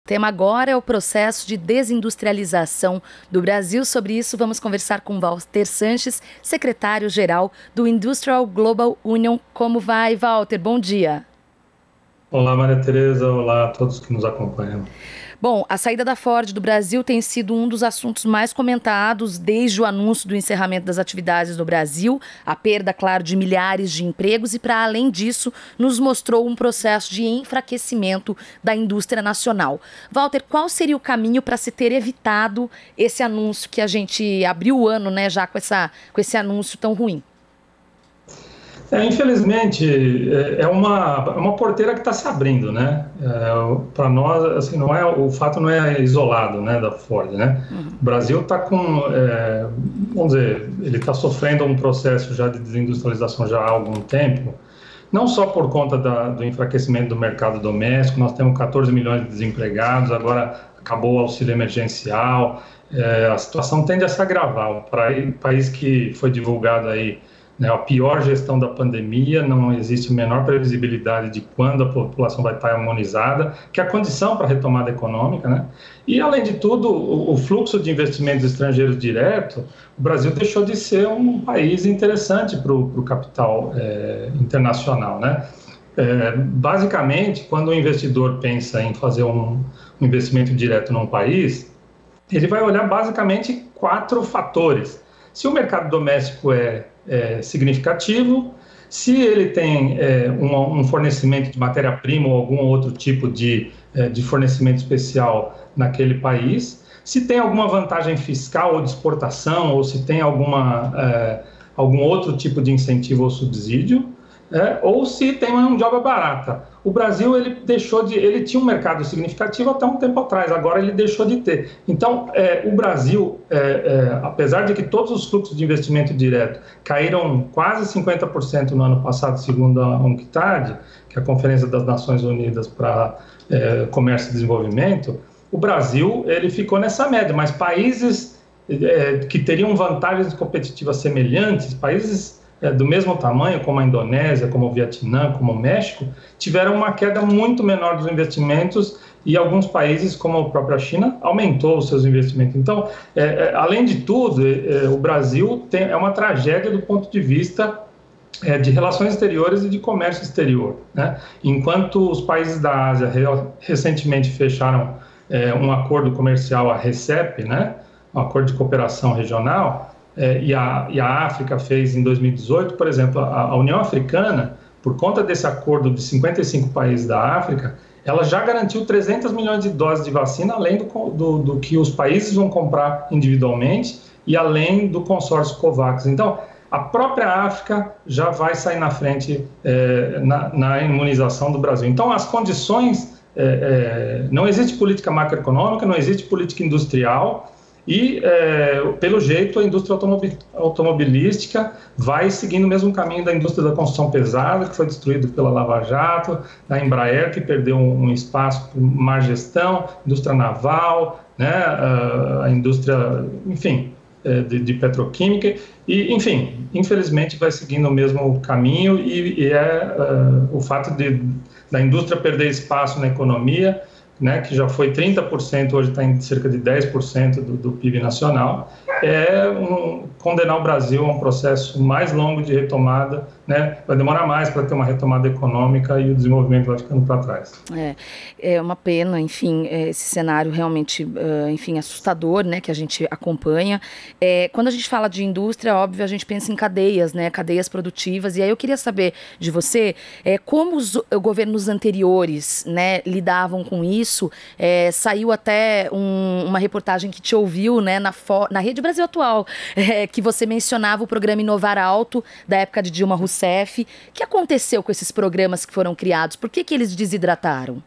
O tema agora é o processo de desindustrialização do Brasil. Sobre isso, vamos conversar com Walter Sanches, secretário-geral do Industrial Global Union. Como vai, Walter? Bom dia. Olá, Maria Tereza. Olá a todos que nos acompanham. Bom, a saída da Ford do Brasil tem sido um dos assuntos mais comentados desde o anúncio do encerramento das atividades no Brasil, a perda, claro, de milhares de empregos e, para além disso, nos mostrou um processo de enfraquecimento da indústria nacional. Walter, qual seria o caminho para se ter evitado esse anúncio que a gente abriu o ano, já com esse anúncio tão ruim? Infelizmente, é uma porteira que está se abrindo, né? Para nós, assim, o fato não é isolado, né, da Ford, né? O Brasil está vamos dizer, ele está sofrendo um processo já de desindustrialização já há algum tempo, não só por conta do enfraquecimento do mercado doméstico. Nós temos 14 milhões de desempregados, agora acabou o auxílio emergencial, a situação tende a se agravar. O país que foi divulgado aí, a pior gestão da pandemia, não existe a menor previsibilidade de quando a população vai estar imunizada, que é a condição para a retomada econômica, né? E, além de tudo, o fluxo de investimentos estrangeiros direto, o Brasil deixou de ser um país interessante para o capital internacional, né? Basicamente, quando o investidor pensa em fazer um investimento direto num país, ele vai olhar basicamente 4 fatores. Se o mercado doméstico é significativo, se ele tem um fornecimento de matéria-prima ou algum outro tipo de fornecimento especial naquele país, se tem alguma vantagem fiscal ou de exportação, ou se tem algum outro tipo de incentivo ou subsídio, ou se tem uma mão de obra barata. O Brasil, ele tinha um mercado significativo até um tempo atrás, agora ele deixou de ter. Então, o Brasil, apesar de que todos os fluxos de investimento direto caíram quase 50% no ano passado, segundo a UNCTAD, que é a Conferência das Nações Unidas para Comércio e Desenvolvimento, o Brasil ele ficou nessa média, mas países que teriam vantagens competitivas semelhantes, países do mesmo tamanho, como a Indonésia, como o Vietnã, como o México, tiveram uma queda muito menor dos investimentos, e alguns países, como a própria China, aumentou os seus investimentos. Então, além de tudo, o Brasil é uma tragédia do ponto de vista de relações exteriores e de comércio exterior, né? Enquanto os países da Ásia recentemente fecharam um acordo comercial, a RCEP, né? Um acordo de cooperação regional, e a África fez em 2018, por exemplo, a União Africana, por conta desse acordo de 55 países da África, ela já garantiu 300 milhões de doses de vacina, além do que os países vão comprar individualmente e além do consórcio COVAX. Então, a própria África já vai sair na frente na imunização do Brasil. Então, as condições, não existe política macroeconômica, não existe política industrial, e, pelo jeito, a indústria automobilística vai seguindo o mesmo caminho da indústria da construção pesada, que foi destruída pela Lava Jato, da Embraer, que perdeu um espaço por má gestão, indústria naval, né, a indústria, enfim, de petroquímica, e, enfim, infelizmente vai seguindo o mesmo caminho, e o fato da indústria perder espaço na economia, né, que já foi 30%, hoje está em cerca de 10% do PIB nacional, condenar o Brasil a um processo mais longo de retomada, né? Vai demorar mais para ter uma retomada econômica e o desenvolvimento vai ficando para trás. É uma pena, enfim, esse cenário realmente, enfim, assustador, né, que a gente acompanha. Quando a gente fala de indústria, óbvio, a gente pensa em cadeias, né, cadeias produtivas, e aí eu queria saber de você como os governos anteriores, né, lidavam com isso. Saiu até uma reportagem que te ouviu, né, na Rede Brasil Atual, que você mencionava o programa Inovar Alto, da época de Dilma Rousseff. O que aconteceu com esses programas que foram criados? Por que eles desidrataram?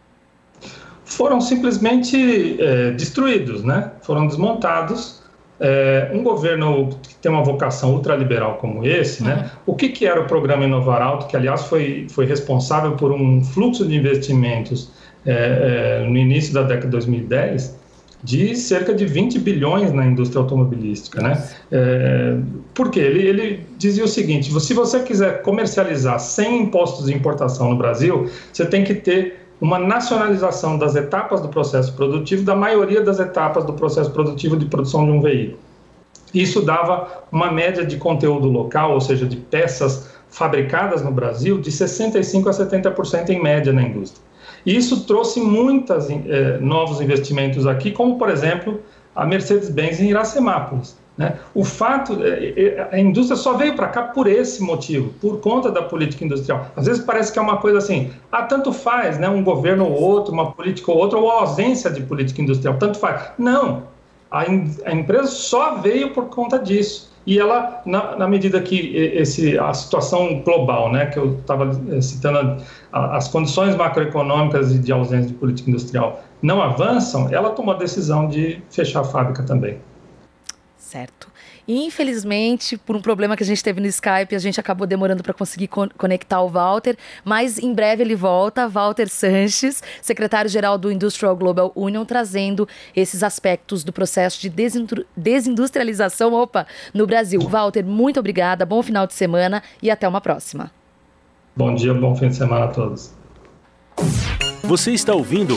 Foram simplesmente destruídos, né? Foram desmontados. Um governo que tem uma vocação ultraliberal como esse, né? O que era o programa Inovar Alto, que, aliás, foi responsável por um fluxo de investimentos no início da década de 2010, de cerca de 20 bilhões na indústria automobilística, né? Por quê? Ele dizia o seguinte: se você quiser comercializar sem impostos de importação no Brasil, você tem que ter uma nacionalização das etapas do processo produtivo, da maioria das etapas do processo produtivo de produção de um veículo. Isso dava uma média de conteúdo local, ou seja, de peças fabricadas no Brasil, de 65% a 70% em média na indústria. E isso trouxe muitos novos investimentos aqui, como, por exemplo, a Mercedes-Benz em Iracemápolis. Né? O fato, a indústria só veio para cá por esse motivo, por conta da política industrial. Às vezes parece que é uma coisa assim, tanto faz, né? Um governo ou outro, uma política ou outra, ou a ausência de política industrial, tanto faz. Não, a empresa só veio por conta disso. E ela, na medida que a situação global, né, que eu estava citando, as condições macroeconômicas e de ausência de política industrial não avançam, ela tomou a decisão de fechar a fábrica também. Certo. Infelizmente, por um problema que a gente teve no Skype, a gente acabou demorando para conseguir conectar o Walter, mas em breve ele volta. Walter Sanches, secretário-geral do Industrial Global Union, trazendo esses aspectos do processo de desindustrialização no Brasil. Walter, muito obrigada, bom final de semana e até uma próxima. Bom dia, bom fim de semana a todos. Você está ouvindo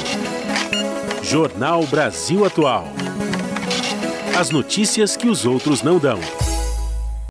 Jornal Brasil Atual. As notícias que os outros não dão.